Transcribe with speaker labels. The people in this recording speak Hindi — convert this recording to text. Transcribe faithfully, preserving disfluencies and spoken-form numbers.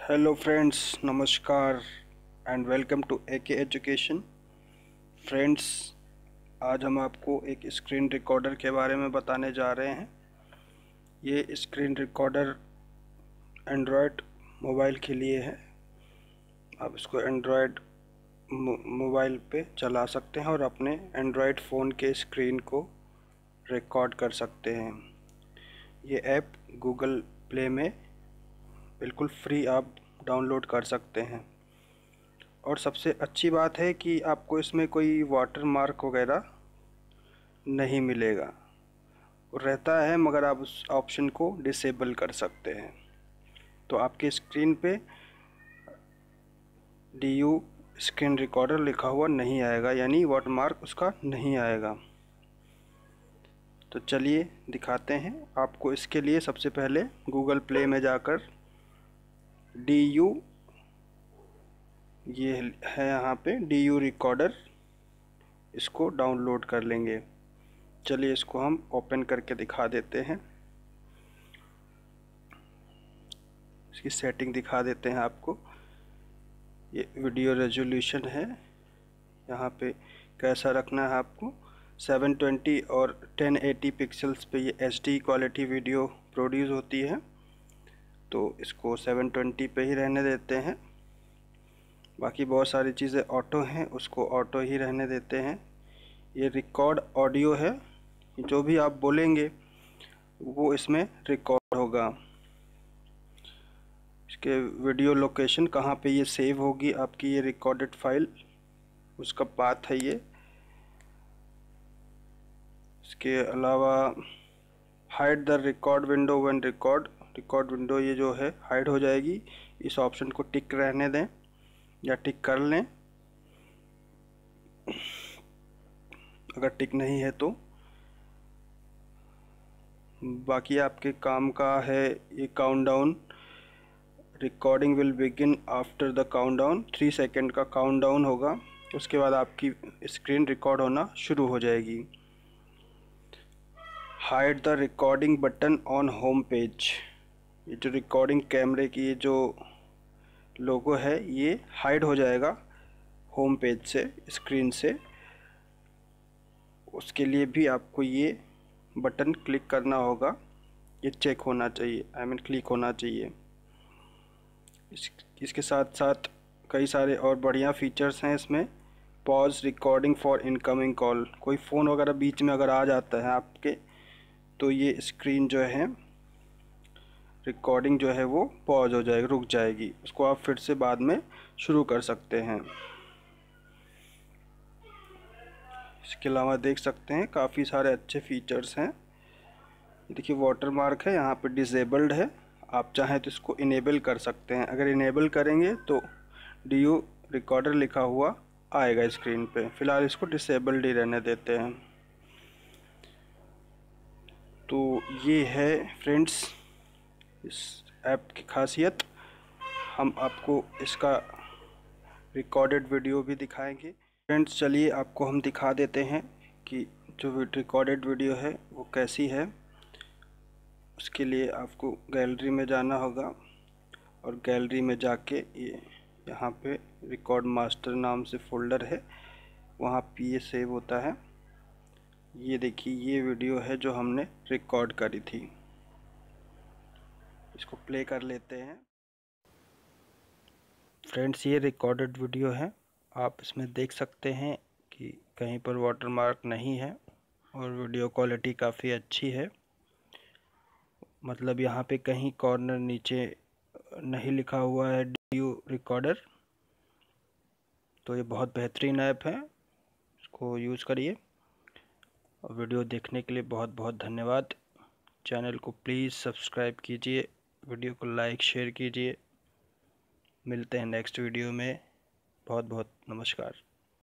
Speaker 1: हेलो फ्रेंड्स, नमस्कार and welcome to AK education. Friends, आज हम आपको एक स्क्रीन रिकॉर्डर के बारे में बताने जा रहे हैं। ये स्क्रीन रिकॉर्डर एंड्रॉयड मोबाइल के लिए है। आप इसको एंड्रॉयड मोबाइल पे चला सकते हैं और अपने एंड्रॉयड फ़ोन के स्क्रीन को रिकॉर्ड कर सकते हैं। ये ऐप गूगल प्ले में बिल्कुल फ्री आप डाउनलोड कर सकते हैं। और सबसे अच्छी बात है कि आपको इसमें कोई वाटर मार्क वगैरह नहीं मिलेगा, रहता है, मगर आप उस ऑप्शन को डिसेबल कर सकते हैं। तो आपके स्क्रीन पे डी यू स्क्रीन रिकॉर्डर लिखा हुआ नहीं आएगा, यानी वाटर मार्क उसका नहीं आएगा। तो चलिए दिखाते हैं आपको। इसके लिए सबसे पहले गूगल प्ले में जाकर डी यू, ये है यहाँ पे डी यू रिकॉर्डर, इसको डाउनलोड कर लेंगे। चलिए इसको हम ओपन करके दिखा देते हैं, इसकी सेटिंग दिखा देते हैं आपको। ये वीडियो रेजोल्यूशन है, यहाँ पे कैसा रखना है आपको। सेवन ट्वेंटी और टेन एटी पिक्सल्स पे ये एचडी क्वालिटी वीडियो प्रोड्यूस होती है, तो इसको सेवन ट्वेंटी पे ही रहने देते हैं। बाकी बहुत सारी चीज़ें ऑटो हैं, उसको ऑटो ही रहने देते हैं। ये रिकॉर्ड ऑडियो है, जो भी आप बोलेंगे वो इसमें रिकॉर्ड होगा। इसके वीडियो लोकेशन कहाँ पे ये सेव होगी आपकी ये रिकॉर्डेड फाइल, उसका पाथ है ये। इसके अलावा hide the record window when record, record window ये जो है हाइड हो जाएगी। इस ऑप्शन को टिक रहने दें या टिक कर लें, अगर टिक नहीं है तो। बाकी आपके काम का है ये countdown, recording will begin after the countdown. Three second का काउंटडाउन होगा, उसके बाद आपकी स्क्रीन रिकॉर्ड होना शुरू हो जाएगी। Hide the recording button on home page, ये जो रिकॉर्डिंग कैमरे की ये जो लोगो है ये हाइड हो जाएगा होम पेज से, स्क्रीन से। उसके लिए भी आपको ये बटन क्लिक करना होगा, ये चेक होना चाहिए, आई मीन क्लिक होना चाहिए। इस, इसके साथ साथ कई सारे और बढ़िया फीचर्स हैं इसमें। Pause recording for incoming call, कोई फ़ोन वगैरह बीच में अगर आ जाता है आपके, तो ये स्क्रीन जो है रिकॉर्डिंग जो है वो पॉज हो जाएगी, रुक जाएगी, उसको आप फिर से बाद में शुरू कर सकते हैं। इसके अलावा देख सकते हैं काफ़ी सारे अच्छे फीचर्स हैं। देखिए वाटर मार्क है, यहाँ पे डिसेबल्ड है, आप चाहें तो इसको इनेबल कर सकते हैं। अगर इनेबल करेंगे तो डी यू रिकॉर्डर लिखा हुआ आएगा स्क्रीन पे। फ़िलहाल इसको डिसेबल्ड ही रहने देते हैं। तो ये है फ्रेंड्स इस ऐप की खासियत। हम आपको इसका रिकॉर्डेड वीडियो भी दिखाएंगे। फ्रेंड्स चलिए आपको हम दिखा देते हैं कि जो रिकॉर्डेड वीडियो है वो कैसी है। उसके लिए आपको गैलरी में जाना होगा और गैलरी में जाके ये यहाँ पे रिकॉर्ड मास्टर नाम से फ़ोल्डर है, वहाँ पे ये सेव होता है। ये देखिए ये वीडियो है जो हमने रिकॉर्ड करी थी, इसको प्ले कर लेते हैं। फ्रेंड्स ये रिकॉर्डेड वीडियो है, आप इसमें देख सकते हैं कि कहीं पर वाटरमार्क नहीं है और वीडियो क्वालिटी काफ़ी अच्छी है। मतलब यहाँ पे कहीं कॉर्नर नीचे नहीं लिखा हुआ है डी यू रिकॉर्डर। तो ये बहुत बेहतरीन ऐप है, इसको यूज़ करिए। और वीडियो देखने के लिए बहुत बहुत धन्यवाद। चैनल को प्लीज़ सब्सक्राइब कीजिए, वीडियो को लाइक शेयर कीजिए। मिलते हैं नेक्स्ट वीडियो में। बहुत बहुत नमस्कार।